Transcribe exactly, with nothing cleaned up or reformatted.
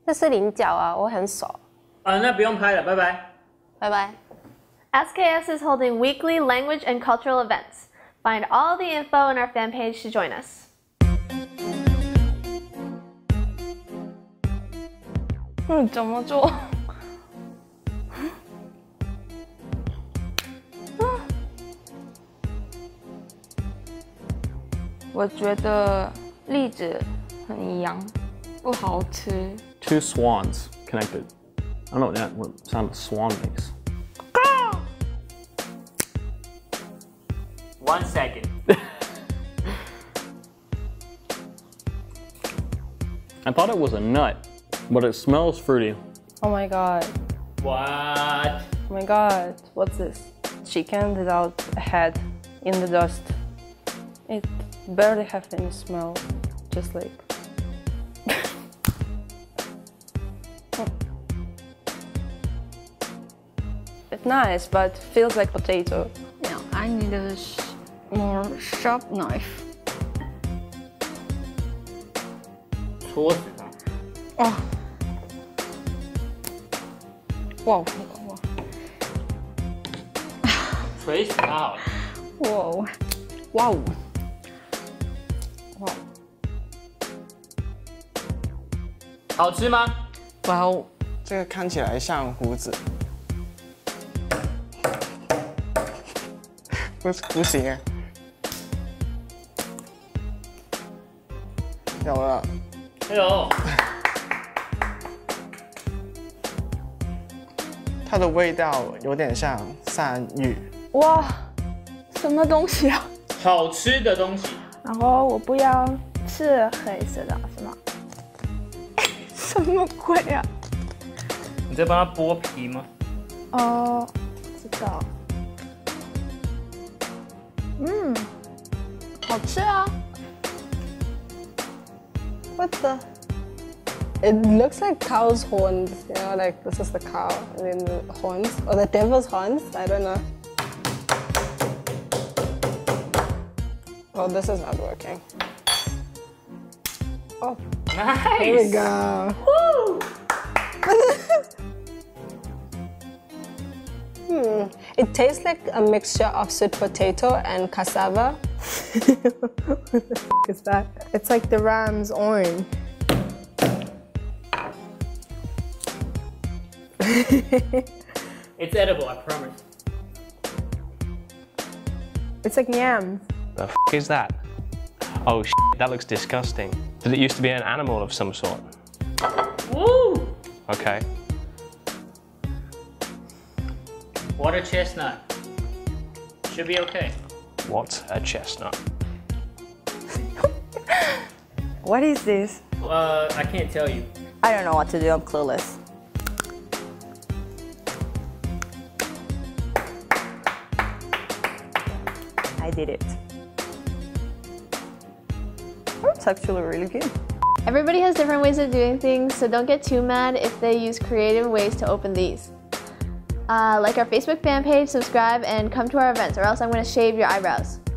这是菱角啊，我很熟。 啊，那不用拍了，拜拜。 拜拜。 S K S is holding weekly language and cultural events. Find all the info on our fan page to join us. 嗯，怎么做？我觉得栗子很痒，不好吃。 Two swans connected. I don't know what that what sound a swan makes. One second. I thought it was a nut, but it smells fruity. Oh my god. What? Oh my god. What's this? Chicken without a head in the dust. It barely have any smell. Just like. It's nice, but feels like potato. Yeah, I need a more sharp knife. 戳死它！ 哦，哇哇哇！ 锤死它好了。 哇哇哦！哇！ 好吃吗？ 哇哦！ 这个看起来像胡子，不不行哎，有了。 哎呦， 它的味道有点像鳝鱼。 哇，什么东西啊？ 好吃的东西。 然后我不要吃黑色的，是吗？什么鬼啊？ 你在帮它剥皮吗？ 哦，知道。嗯，好吃啊。 What the? It looks like cow's horns, you know, like this is the cow, and then the horns, or the devil's horns, I don't know. Oh, this is not working. Oh, Nice. here we go. Woo! Hmm. It tastes like a mixture of sweet potato and cassava. What the f is that? It's like the ram's orange. It's edible, I promise. It's like yams. The f is that? Oh sh that looks disgusting. Did it used to be an animal of some sort? Woo! Okay. Water chestnut. Should be okay. What's a chestnut? What is this? Uh, I can't tell you. I don't know what to do, I'm clueless. I did it. Oh, it's actually really good. Everybody has different ways of doing things, so don't get too mad if they use creative ways to open these. Uh, like our Facebook fan page, subscribe, and come to our events, or else I'm going to shave your eyebrows.